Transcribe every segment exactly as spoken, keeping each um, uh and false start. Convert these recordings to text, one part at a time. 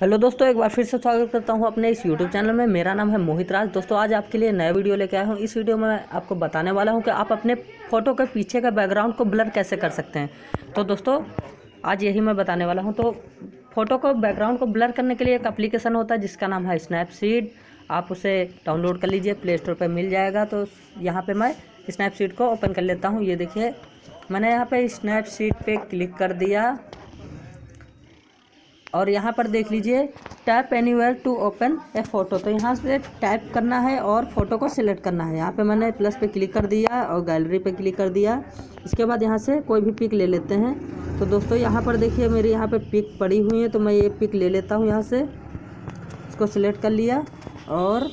Hello दोस्तों, एक बार फिर से स्वागत करता हूं अपने इस यूट्यूब चैनल में। मेरा नाम है मोहित राज। दोस्तों आज आपके लिए नया वीडियो लेके आया हूं। इस वीडियो में आपको बताने वाला हूं कि आप अपने फ़ोटो के पीछे का बैकग्राउंड को ब्लर कैसे कर सकते हैं। तो दोस्तों आज यही मैं बताने वाला हूं। तो फ़ोटो को बैकग्राउंड को ब्लर करने के लिए एक एप्लीकेशन होता है जिसका नाम है स्नैपसीड। आप उसे डाउनलोड कर लीजिए, प्ले स्टोर पर मिल जाएगा। तो यहाँ पर मैं स्नैपसीड को ओपन कर लेता हूँ। ये देखिए मैंने यहाँ पर स्नैपसीड पर क्लिक कर दिया और यहाँ पर देख लीजिए tap anywhere to open a photo. तो यहाँ से टैप करना है और फ़ोटो को सिलेक्ट करना है। यहाँ पे मैंने प्लस पे क्लिक कर दिया और गैलरी पे क्लिक कर दिया। इसके बाद यहाँ से कोई भी पिक ले लेते हैं। तो दोस्तों यहाँ पर देखिए मेरी यहाँ पे पिक पड़ी हुई है, तो मैं ये पिक ले लेता हूँ। यहाँ से इसको सिलेक्ट कर लिया और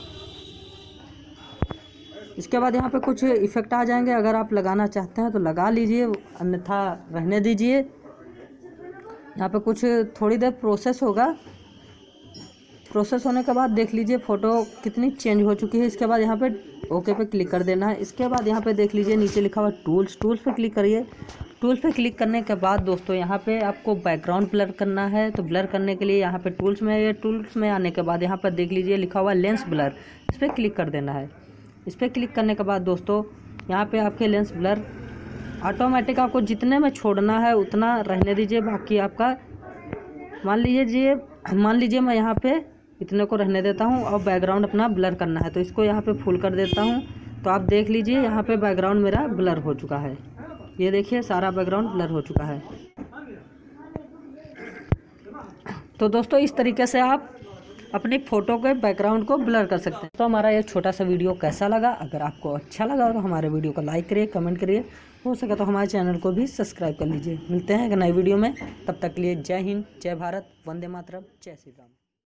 इसके बाद यहाँ पर कुछ इफ़ेक्ट आ जाएंगे। अगर आप लगाना चाहते हैं तो लगा लीजिए, अन्यथा रहने दीजिए। यहाँ पे कुछ थोड़ी देर प्रोसेस होगा। प्रोसेस होने के बाद देख लीजिए फ़ोटो कितनी चेंज हो चुकी है। इसके बाद यहाँ पे ओके पे क्लिक कर देना है। इसके बाद यहाँ पे देख लीजिए नीचे लिखा हुआ टूल्स, टूल्स पे क्लिक करिए। टूल्स पे क्लिक करने के बाद दोस्तों यहाँ पे आपको बैकग्राउंड ब्लर करना है। तो ब्लर करने के लिए यहाँ पे टूल्स में ये टूल्स में आने के बाद यहाँ पर देख लीजिए लिखा हुआ लेंस ब्लर, इस पर क्लिक कर देना है। इस पर क्लिक करने के बाद दोस्तों यहाँ पर आपके लेंस ब्लर ऑटोमेटिक आपको जितने में छोड़ना है उतना रहने दीजिए। बाकी आपका मान लीजिए मान लीजिए मैं यहाँ पे इतने को रहने देता हूँ और बैकग्राउंड अपना ब्लर करना है तो इसको यहाँ पे फुल कर देता हूँ। तो आप देख लीजिए यहाँ पे बैकग्राउंड मेरा ब्लर हो चुका है। ये देखिए सारा बैकग्राउंड ब्लर हो चुका है। तो दोस्तों इस तरीके से आप अपनी फ़ोटो के बैकग्राउंड को ब्लर कर सकते हैं। तो हमारा ये छोटा सा वीडियो कैसा लगा? अगर आपको अच्छा लगा तो हमारे वीडियो को लाइक करिए, कमेंट करिए, हो सके तो हमारे चैनल को भी सब्सक्राइब कर लीजिए। मिलते हैं एक नए वीडियो में, तब तक के लिए जय हिंद, जय भारत, वंदे मातरम, जय श्री राम।